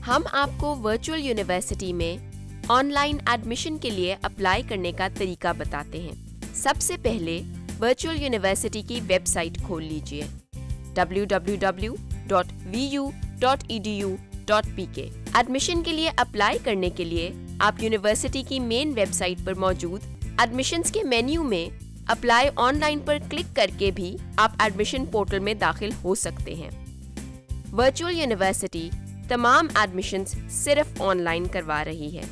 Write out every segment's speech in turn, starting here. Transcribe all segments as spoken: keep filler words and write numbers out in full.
हम आपको virtual university में ऑनलाइन एडमिशन के लिए अप्लाई करने का तरीका बताते हैं। सबसे पहले वर्चुअल यूनिवर्सिटी की वेबसाइट खोल लीजिए W W W dot V U dot E D U dot P K. Admission के लिए अप्लाई करने के लिए आप यूनिवर्सिटी की मेन वेबसाइट पर मौजूद एडमिशन्स के मेन्यू में अप्लाई ऑनलाइन पर क्लिक करके भी आप एडमिशन पोर्टल में दाखिल हो सकते हैं। वर्चुअल यूनिवर्सिटी तमाम एडमिशन्स सिर्फ ऑनलाइन करवा रही है।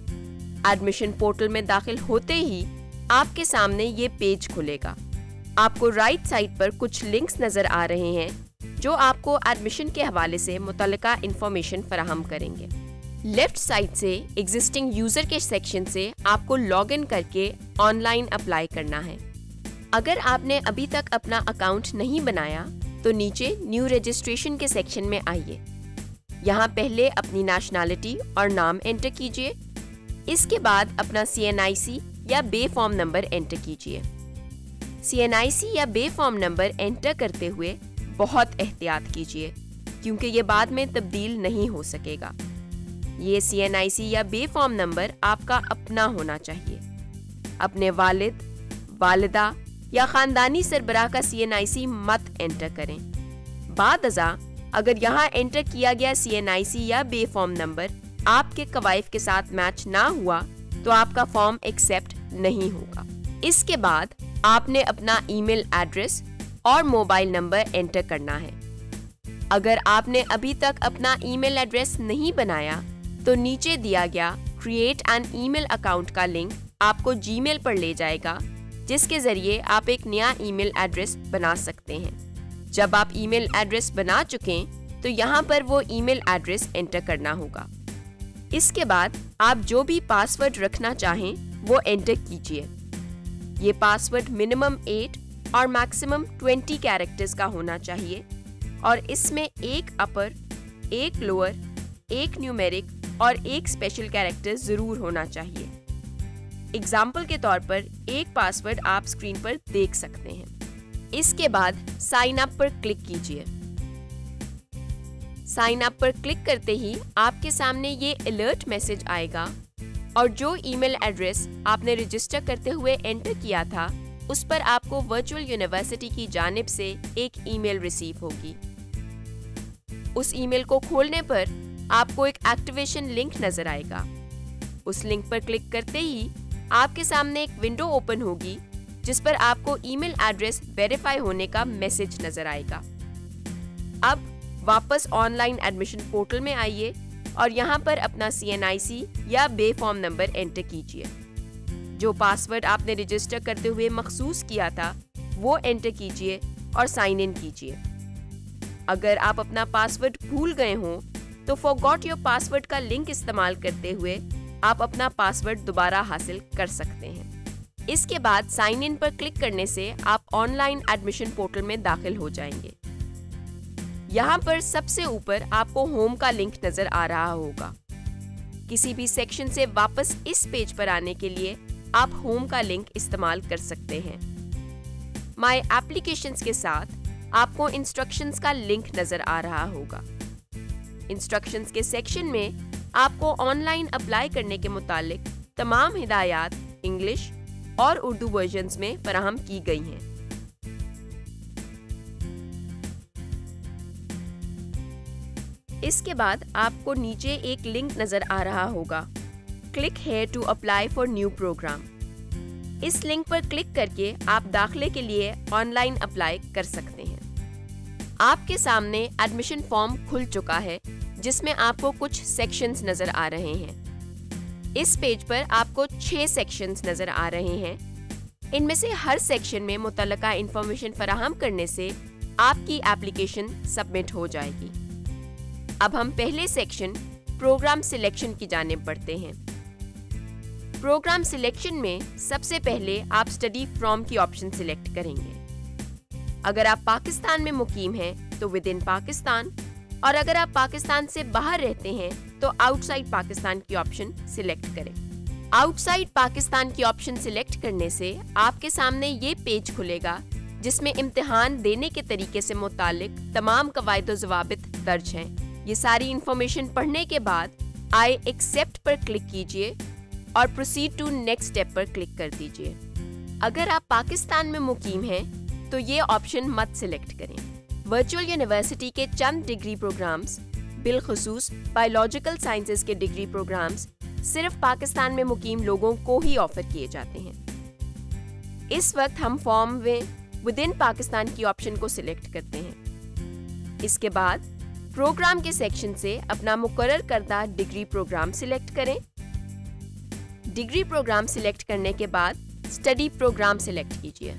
एडमिशन पोर्टल में दाखिल होते ही आपके सामने ये पेज खुलेगा। आपको राइट साइड पर कुछ लिंक्स नजर आ रहे हैं जो आपको एडमिशन के हवाले से मुतल्लिका इंफॉर्मेशन फराहम करेंगे। लेफ्ट साइड से एग्जिस्टिंग यूजर के सेक्शन से आपको लॉग इन करके ऑनलाइन अप्लाई करना है। अगर आपने अभी तक अपना अकाउंट नहीं बनाया तो नीचे न्यू रजिस्ट्रेशन के सेक्शन में आइए। यहाँ पहले अपनी नेशनैलिटी और नाम एंटर कीजिए। इसके बाद अपना सी एन आई सी या बे फॉर्म नंबर एंटर कीजिए। सी एन आई सी या बे फॉर्म नंबर एंटर करते हुए बहुत एहतियात कीजिए क्योंकि ये बाद में तब्दील नहीं हो सकेगा। ये सी एन आई सी या बे फॉर्म नंबर आपका अपना होना चाहिए। अपने वालिद, वालिदा या खानदानी सरबराह का सी एन आई सी मत एंटर करें। बाद अज़ा अगर यहाँ एंटर किया गया सी एन आई सी या बे फॉर्म नंबर आपके कवाइफ के साथ मैच ना हुआ तो आपका फॉर्म एक्सेप्ट नहीं होगा। इसके बाद आपने अपना ईमेल एड्रेस और मोबाइल नंबर एंटर करना है। अगर आपने अभी तक अपना ईमेल एड्रेस नहीं बनाया तो नीचे दिया गया क्रिएट एन ईमेल अकाउंट का लिंक आपको जीमेल पर ले जाएगा, जिसके जरिए आप एक नया ईमेल एड्रेस बना सकते हैं। जब आप ईमेल एड्रेस बना चुकें तो यहाँ पर वो ईमेल एड्रेस एंटर करना होगा। इसके बाद आप जो भी पासवर्ड रखना चाहें वो एंटर कीजिए। ये पासवर्ड मिनिमम एट और मैक्सिमम ट्वेंटी कैरेक्टर्स का होना चाहिए और इसमें एक अपर, एक लोअर, एक न्यूमेरिक और एक स्पेशल कैरेक्टर जरूर होना चाहिए। एग्जाम्पल के तौर पर एक पासवर्ड आप स्क्रीन पर देख सकते हैं। इसके बाद साइन अप पर क्लिक कीजिए। साइन अप पर क्लिक करते ही आपके सामने ये अलर्ट मैसेज आएगा और जो ईमेल एड्रेस आपने रजिस्टर करते हुए एंटर किया था उस पर आपको वर्चुअल यूनिवर्सिटी की जानिब से एक ईमेल रिसीव होगी। उस ईमेल को खोलने पर आपको एक एक्टिवेशन लिंक नजर आएगा। उस लिंक पर क्लिक करते ही आपके सामने एक विंडो ओपन होगी जिस पर आपको ईमेल एड्रेस वेरीफाई होने का मैसेज नजर आएगा। अब वापस ऑनलाइन एडमिशन पोर्टल में आइए और यहाँ पर अपना सी एन आई सी या बे फॉर्म नंबर एंटर कीजिए। जो पासवर्ड आपने रजिस्टर करते हुए मखसूस किया था वो एंटर कीजिए और साइन इन कीजिए। अगर आप अपना पासवर्ड भूल गए हों तो फॉरगॉट योर पासवर्ड का लिंक इस्तेमाल करते हुए आप अपना पासवर्ड दोबारा हासिल कर सकते हैं। इसके बाद साइन इन पर क्लिक करने से आप ऑनलाइन एडमिशन पोर्टल में दाखिल हो जाएंगे। यहाँ पर सबसे ऊपर आपको होम का लिंक नजर आ रहा होगा। किसी भी सेक्शन से वापस इस पेज पर आने के लिए आप होम का लिंक इस्तेमाल कर सकते हैं। माय एप्लीकेशंस के साथ आपको इंस्ट्रक्शंस का लिंक नजर आ रहा होगा। इंस्ट्रक्शंस के सेक्शन में आपको ऑनलाइन अप्लाई करने के मुतालिक तमाम हिदायत इंग्लिश और उर्दू वर्जन्स में फराहम की गई हैं। इसके बाद आपको नीचे एक लिंक नजर आ रहा होगा, click here to apply for new programme. इस लिंक पर क्लिक करके आप दाखिले के लिए ऑनलाइन अप्लाई कर सकते हैं। आपके सामने एडमिशन फॉर्म खुल चुका है जिसमें आपको कुछ सेक्शंस नजर आ रहे हैं। इस पेज पर आपको छह सेक्शंस नजर आ रहे हैं। इनमें से हर सेक्शन में मुतल्लिका इंफॉर्मेशन फराहम करने से आपकी एप्लीकेशन सबमिट हो जाएगी। अब हम पहले सेक्शन प्रोग्राम सिलेक्शन की जानिब बढ़ते हैं। प्रोग्राम सिलेक्शन में सबसे पहले आप स्टडी फ्रॉम की ऑप्शन सिलेक्ट करेंगे। अगर आप पाकिस्तान में मुकीम हैं तो विद इन पाकिस्तान और अगर आप पाकिस्तान से बाहर रहते हैं तो आउटसाइड पाकिस्तान की ऑप्शन सिलेक्ट करें। आउटसाइड पाकिस्तान की ऑप्शन सिलेक्ट करने से आपके सामने ये पेज खुलेगा जिसमें इम्तिहान देने के तरीके से मुतालिक तमाम कवायद व ज़वाबित दर्ज हैं। ये सारी इंफॉर्मेशन पढ़ने के बाद आई एक्सेप्ट पर क्लिक कीजिए और प्रोसीड टू नेक्स्ट स्टेप पर क्लिक कर दीजिए। अगर आप पाकिस्तान में मुकीम हैं तो ये ऑप्शन मत सिलेक्ट करें। वर्चुअल यूनिवर्सिटी के चंद डिग्री प्रोग्राम्स, बिलखुसूस बायोलॉजिकल साइंसेज के डिग्री प्रोग्राम्स, सिर्फ पाकिस्तान में मुकीम लोगों को ही ऑफर किए जाते हैं। इस वक्त हम फॉर्म में विद इन पाकिस्तान की ऑप्शन को सिलेक्ट करते हैं। इसके बाद प्रोग्राम के सेक्शन से अपना मुकर्रर करदा डिग्री प्रोग्राम सिलेक्ट करें। डिग्री प्रोग्राम सिलेक्ट करने के बाद स्टडी प्रोग्राम सिलेक्ट कीजिए।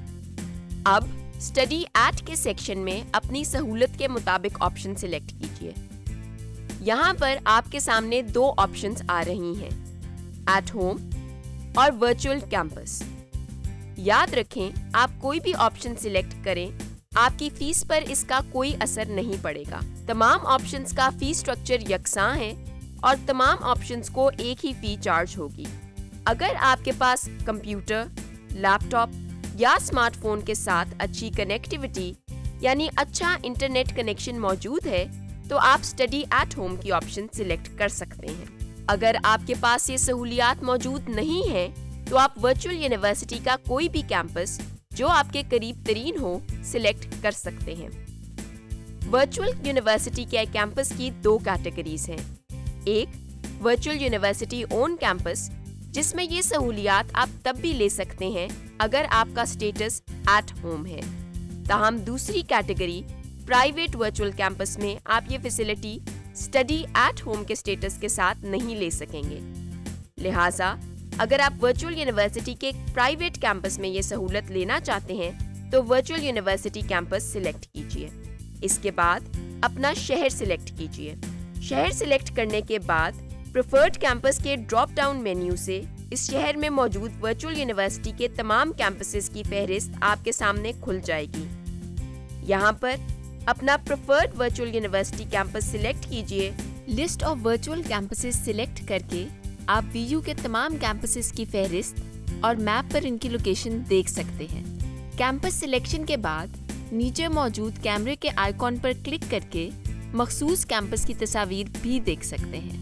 अब स्टडी एट के सेक्शन में अपनी सहूलत के मुताबिक ऑप्शन सिलेक्ट कीजिए। यहाँ पर आपके सामने दो ऑप्शंस आ रही हैं, एट होम और वर्चुअल कैंपस। याद रखें, आप कोई भी ऑप्शन सिलेक्ट करें, आपकी फीस पर इसका कोई असर नहीं पड़ेगा। तमाम ऑप्शंस का फी स्ट्रक्चर यकसां है और तमाम ऑप्शंस को एक ही फी चार्ज होगी। अगर आपके पास कंप्यूटर, लैपटॉप या स्मार्टफोन के साथ अच्छी कनेक्टिविटी यानी अच्छा इंटरनेट कनेक्शन मौजूद है तो आप स्टडी एट होम की ऑप्शन सिलेक्ट कर सकते हैं। अगर आपके पास ये सहूलियात मौजूद नहीं है तो आप वर्चुअल यूनिवर्सिटी का कोई भी कैंपस जो आपके करीब तरीन हो सिलेक्ट कर सकते हैं। वर्चुअल यूनिवर्सिटी के कैंपस की दो कैटेगरीज हैं। एक वर्चुअल यूनिवर्सिटी ओन कैंपस, जिसमें ये सहूलियात आप तब भी ले सकते हैं अगर आपका स्टेटस एट होम है। ताहम दूसरी कैटेगरी प्राइवेट वर्चुअल कैंपस में आप ये फैसिलिटी स्टडी एट होम के स्टेटस के साथ नहीं ले सकेंगे। लिहाजा अगर आप वर्चुअल यूनिवर्सिटी के प्राइवेट कैंपस में ये सहूलत लेना चाहते हैं तो वर्चुअल यूनिवर्सिटी कैंपस सिलेक्ट कीजिए। इसके बाद अपना शहर सिलेक्ट कीजिए। शहर सिलेक्ट करने के बाद प्रेफर्ड कैंपस के ड्रॉप डाउन मेन्यू से इस शहर में मौजूद वर्चुअल यूनिवर्सिटी के तमाम कैंपसेस की फहरिस्त आपके सामने खुल जाएगी। यहाँ पर अपना preferred virtual university campus select कीजिए। List of virtual campuses select करके आप वीयू के तमाम कैंपसेस की फहरिस्त और मैप पर इनकी लोकेशन देख सकते हैं। कैंपस सिलेक्शन के बाद नीचे मौजूद कैमरे के आइकॉन पर क्लिक करके मखसूस कैंपस की तस्वीर भी देख सकते हैं।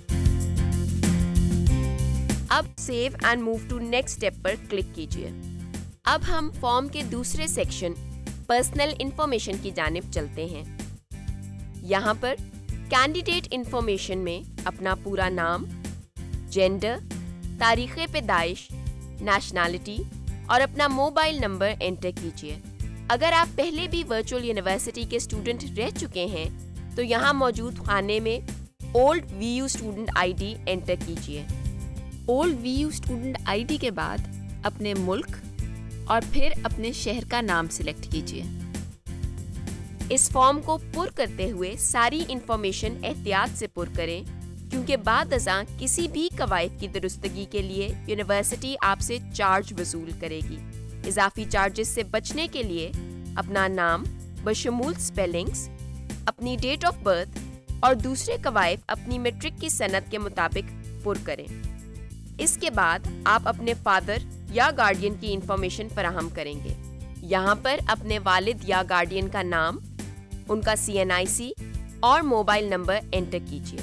अब save and move to next step पर क्लिक कीजिए। अब हम फॉर्म के दूसरे सेक्शन पर्सनल इंफॉर्मेशन की जानिब चलते हैं। यहाँ पर कैंडिडेट इंफॉर्मेशन में अपना पूरा नाम, जेंडर, तारीख़ पैदाइश, नेशनैलिटी और अपना मोबाइल नंबर एंटर कीजिए। अगर आप पहले भी वर्चुअल यूनिवर्सिटी के स्टूडेंट रह चुके हैं तो यहाँ मौजूद खाने में old VU student ID enter कीजिए। ओल्ड वीयू स्टूडेंट आईडी के बाद अपने मुल्क और फिर अपने शहर का नाम सिलेक्ट कीजिए। इस फॉर्म को पुर करते हुए सारी इंफॉर्मेशन एहतियात से पुर करें, क्योंकि बाद अज़ां किसी भी कवायद की दुरुस्तगी के लिए यूनिवर्सिटी आपसे चार्ज वसूल करेगी। इजाफी चार्जेस से बचने के लिए अपना नाम बशमूल स्पेलिंग्स, अपनी डेट ऑफ बर्थ और दूसरे कवायद अपनी मैट्रिक की सनद के मुताबिक पुर करें। इसके बाद आप अपने फादर या गार्डियन की इंफॉर्मेशन फराहम करेंगे। यहाँ पर अपने वालिद या गार्डियन का नाम, उनका सी एन आई सी और मोबाइल नंबर एंटर कीजिए।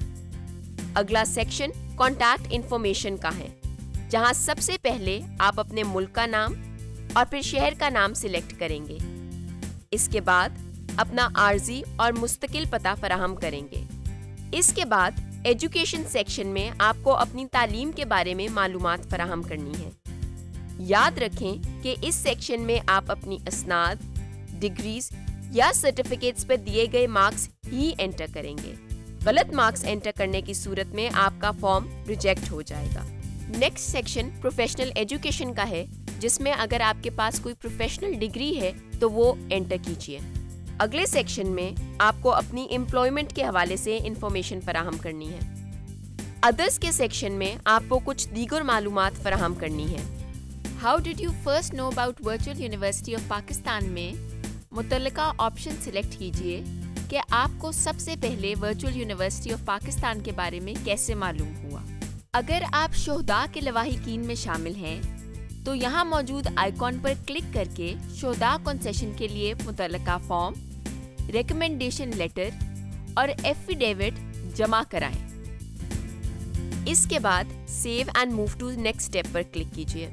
अगला सेक्शन कॉन्टैक्ट इंफॉर्मेशन का है, जहाँ सबसे पहले आप अपने मुल्क का नाम और फिर शहर का नाम सिलेक्ट करेंगे। इसके बाद अपना आर्जी और मुस्तकिल पता फराहम करेंगे। इसके बाद एजुकेशन सेक्शन में आपको अपनी तालीम के बारे में मालूमात फराहम करनी है। याद रखें कि इस सेक्शन में आप अपनी असनाद, डिग्रीज या सर्टिफिकेट्स पर दिए गए मार्क्स ही एंटर करेंगे। गलत मार्क्स एंटर करने की सूरत में आपका फॉर्म रिजेक्ट हो जाएगा। नेक्स्ट सेक्शन प्रोफेशनल एजुकेशन का है, जिसमें अगर आपके पास कोई प्रोफेशनल डिग्री है तो वो एंटर कीजिए। अगले सेक्शन में आपको अपनी एम्प्लॉयमेंट के हवाले से इंफॉर्मेशन फराहम करनी है। अदर्स के सेक्शन में आपको कुछ दीगर मालूमात फराहम करनी है। How did you first know about virtual university of Pakistan में मुतल्लिका ऑप्शन सिलेक्ट कीजिए कि आपको सबसे पहले वर्चुअल यूनिवर्सिटी ऑफ पाकिस्तान के बारे में कैसे मालूम हुआ। अगर आप शोहदा के लवाहिकीन में शामिल हैं तो यहाँ मौजूद आइकॉन पर क्लिक करके शोहदा कंसेशन के लिए मुतल्लिका फॉर्म, रिकमेंडेशन लेटर और एफिडेविट जमा कराएं। इसके बाद save and move to next step पर क्लिक कीजिए।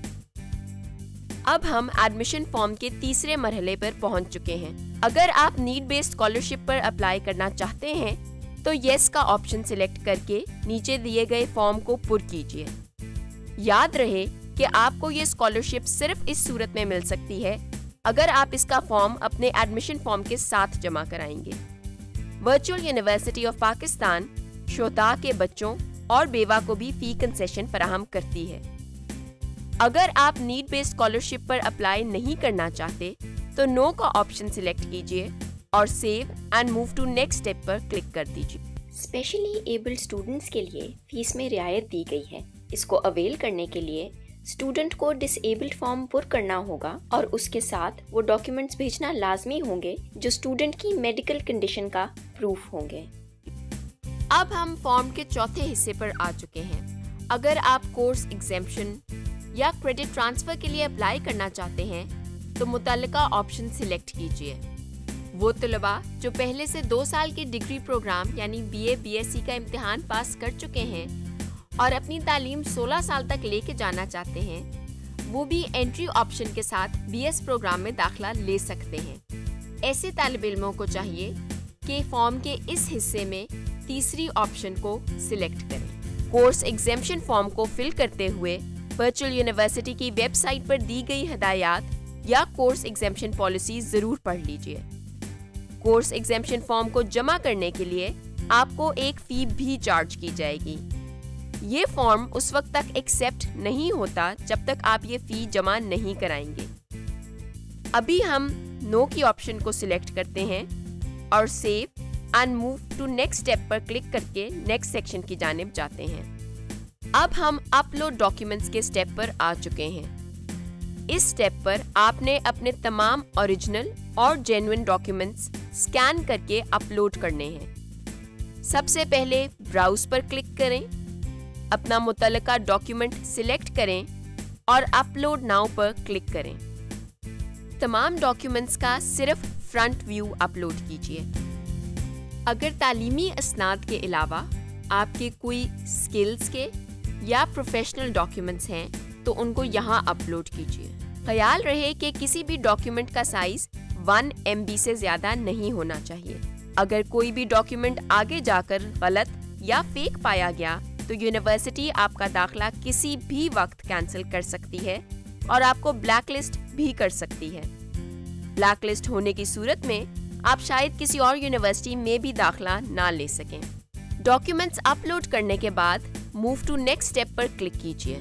अब हम एडमिशन फॉर्म के तीसरे मरहले पर पहुंच चुके हैं। अगर आप नीड बेस्ड स्कॉलरशिप पर अप्लाई करना चाहते हैं तो येस का ऑप्शन सिलेक्ट करके नीचे दिए गए फॉर्म को पुर कीजिए। याद रहे कि आपको ये स्कॉलरशिप सिर्फ इस सूरत में मिल सकती है अगर आप इसका फॉर्म अपने एडमिशन फॉर्म के साथ जमा कराएंगे। वर्चुअल यूनिवर्सिटी ऑफ पाकिस्तान शोधा के बच्चों और बेवा को भी फी कंसेशन फराहम करती है। अगर आप नीड बेस्ड स्कॉलरशिप पर अप्लाई नहीं करना चाहते तो नो का ऑप्शन सिलेक्ट कीजिए और save and move to next step पर क्लिक कर दीजिए। स्पेशली एबल्ड स्टूडेंट्स के लिए फीस में रियायत दी गई है। इसको अवेल करने के लिए स्टूडेंट को डिसेबल्ड फॉर्म पुर करना होगा और उसके साथ वो डॉक्यूमेंट्स भेजना लाजमी होंगे जो स्टूडेंट की मेडिकल कंडीशन का प्रूफ होंगे। अब हम फॉर्म के चौथे हिस्से पर आ चुके हैं। अगर आप कोर्स एग्जेम्पशन या क्रेडिट ट्रांसफर के लिए अप्लाई करना चाहते हैं तो मुतल्लिका ऑप्शन सिलेक्ट कीजिए। वो तलबा जो पहले से दो साल के डिग्री प्रोग्राम यानी बीए बीएससी का इम्तिहान पास कर चुके हैं और अपनी तालीम सोलह साल तक लेके जाना चाहते हैं, वो भी एंट्री ऑप्शन के साथ बीएस प्रोग्राम में दाखिला ले सकते हैं। ऐसे तालिब इल्मों को चाहिए कि फॉर्म के इस हिस्से में तीसरी ऑप्शन को सिलेक्ट करें। कोर्स एग्जेम्पशन फॉर्म को फिल करते हुए वर्चुअल यूनिवर्सिटी की वेबसाइट पर दी गई हिदायत या कोर्स एग्जेम्पशन पॉलिसी जरूर पढ़ लीजिए। कोर्स एग्जेम्पशन फॉर्म को जमा करने के लिए आपको एक फी भी चार्ज की जाएगी। ये फॉर्म उस वक्त तक एक्सेप्ट नहीं होता जब तक आप ये फी जमा नहीं कराएंगे। अभी हम नो की ऑप्शन को सिलेक्ट करते हैं और save and move to next step पर क्लिक करके नेक्स्ट सेक्शन की जानिब जाते हैं। अब हम अपलोड डॉक्यूमेंट्स के स्टेप पर आ चुके हैं। इस स्टेप पर आपने अपने तमाम ओरिजिनल और जेन्युइन डॉक्यूमेंट्स स्कैन करके अपलोड करने हैं। सबसे पहले ब्राउज पर क्लिक करें, अपना मुतल्लिका डॉक्यूमेंट सिलेक्ट करें और अपलोड नाउ पर क्लिक करें। तमाम डॉक्यूमेंट्स का सिर्फ फ्रंट व्यू अपलोड कीजिए। अगर तालीमी असनाद के अलावा आपके कोई स्किल्स के या प्रोफेशनल डॉक्यूमेंट्स हैं तो उनको यहाँ अपलोड कीजिए। ख्याल रहे कि किसी भी डॉक्यूमेंट का साइज वन एम बी से ज्यादा नहीं होना चाहिए। अगर कोई भी डॉक्यूमेंट आगे जाकर गलत या फेक पाया गया तो यूनिवर्सिटी आपका दाखिला किसी भी वक्त कैंसिल कर सकती है और आपको ब्लैकलिस्ट भी कर सकती है। ब्लैकलिस्ट होने की सूरत में आप शायद किसी और यूनिवर्सिटी में भी दाखिला ना ले सकें। डॉक्यूमेंट्स अपलोड करने के बाद मूव टू नेक्स्ट स्टेप पर क्लिक कीजिए।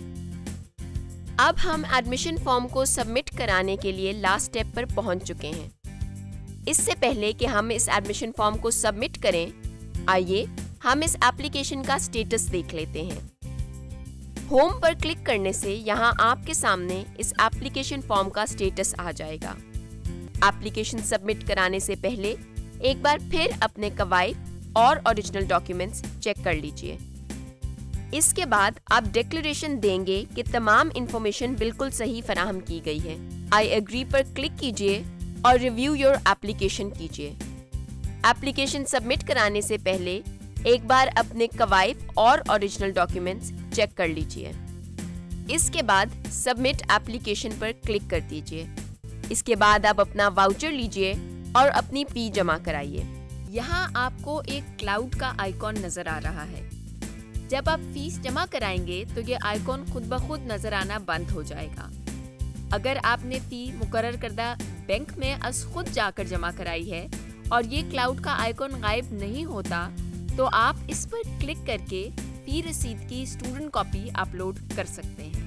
अब हम एडमिशन फॉर्म को सबमिट कराने के लिए लास्ट स्टेप पर पहुंच चुके हैं। इससे पहले कि हम इस एडमिशन फॉर्म को सबमिट करें, आइए हम इस एप्लीकेशन का स्टेटस देख लेते हैं। होम पर क्लिक करने से यहां आपके सामने इस एप्लीकेशन फॉर्म का स्टेटस आ जाएगा। एप्लीकेशन सबमिट कराने से पहले एक बार फिर अपने कवायद और ओरिजिनल डॉक्यूमेंट्स चेक कर लीजिए। इसके बाद आप डिक्लेरेशन देंगे कि तमाम इंफॉर्मेशन बिल्कुल सही फराहम की गई है। आई एग्री पर क्लिक कीजिए और रिव्यू योर एप्लीकेशन कीजिए। एप्लीकेशन सबमिट कराने से पहले एक बार अपने कवायद और ओरिजिनल डॉक्यूमेंट्स चेक कर लीजिए। इसके बाद सबमिट एप्लीकेशन पर क्लिक कर दीजिए। इसके बाद आप अपना वाउचर लीजिए और अपनी फी जमा कराइए। यहाँ आपको एक क्लाउड का आइकॉन नजर आ रहा है। जब आप फीस जमा कराएंगे तो ये आइकॉन खुद ब खुद नजर आना बंद हो जाएगा। अगर आपने फी मुकर्रर करदा बैंक में अस खुद जाकर जमा कराई है और ये क्लाउड का आइकॉन गायब नहीं होता तो आप इस पर क्लिक करके फी रसीद की स्टूडेंट कॉपी अपलोड कर सकते हैं।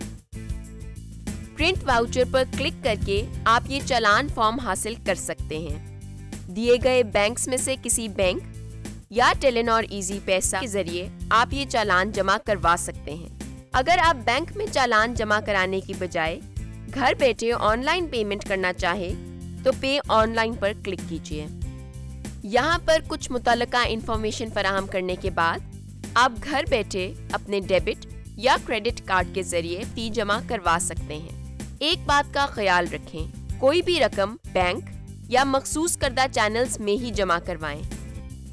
प्रिंट वाउचर पर क्लिक करके आप ये चालान फॉर्म हासिल कर सकते हैं। दिए गए बैंक्स में से किसी बैंक या टेलीनॉर इजी पैसा के जरिए आप ये चालान जमा करवा सकते हैं। अगर आप बैंक में चालान जमा कराने की बजाय घर बैठे ऑनलाइन पेमेंट करना चाहे तो पे ऑनलाइन पर क्लिक कीजिए। यहाँ पर कुछ मुतल्लिका इंफॉर्मेशन फराहम करने के बाद आप घर बैठे अपने डेबिट या क्रेडिट कार्ड के जरिए फी जमा करवा सकते हैं। एक बात का ख्याल रखें, कोई भी रकम बैंक या मखसूस करदा चैनल्स में ही जमा करवाएं।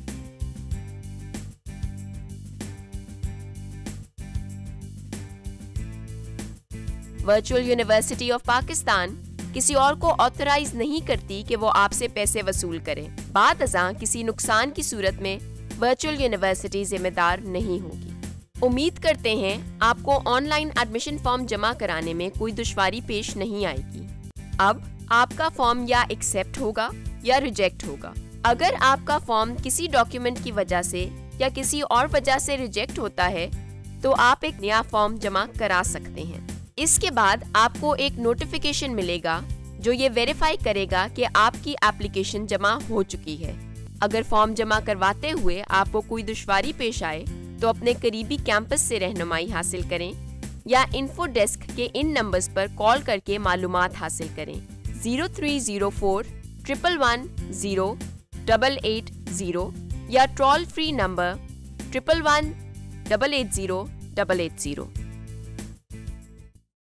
वर्चुअल यूनिवर्सिटी ऑफ पाकिस्तान किसी और को ऑथराइज नहीं करती कि वो आपसे पैसे वसूल करे। बाद अज़ां किसी नुकसान की सूरत में वर्चुअल यूनिवर्सिटी जिम्मेदार नहीं होगी। उम्मीद करते हैं आपको ऑनलाइन एडमिशन फॉर्म जमा कराने में कोई दुश्वारी पेश नहीं आएगी। अब आपका फॉर्म या एक्सेप्ट होगा या रिजेक्ट होगा। अगर आपका फॉर्म किसी डॉक्यूमेंट की वजह से या किसी और वजह से रिजेक्ट होता है तो आप एक नया फॉर्म जमा करा सकते हैं। इसके बाद आपको एक नोटिफिकेशन मिलेगा जो ये वेरीफाई करेगा कि आपकी एप्लीकेशन जमा हो चुकी है। अगर फॉर्म जमा करवाते हुए आपको कोई दुश्वारी पेश आए तो अपने करीबी कैंपस से रहनुमाई हासिल करें या इन्फो डेस्क के इन नंबर्स पर कॉल करके मालूमात हासिल करें। Zero three zero four triple one zero double eight zero या toll free number triple one double eight zero double eight zero.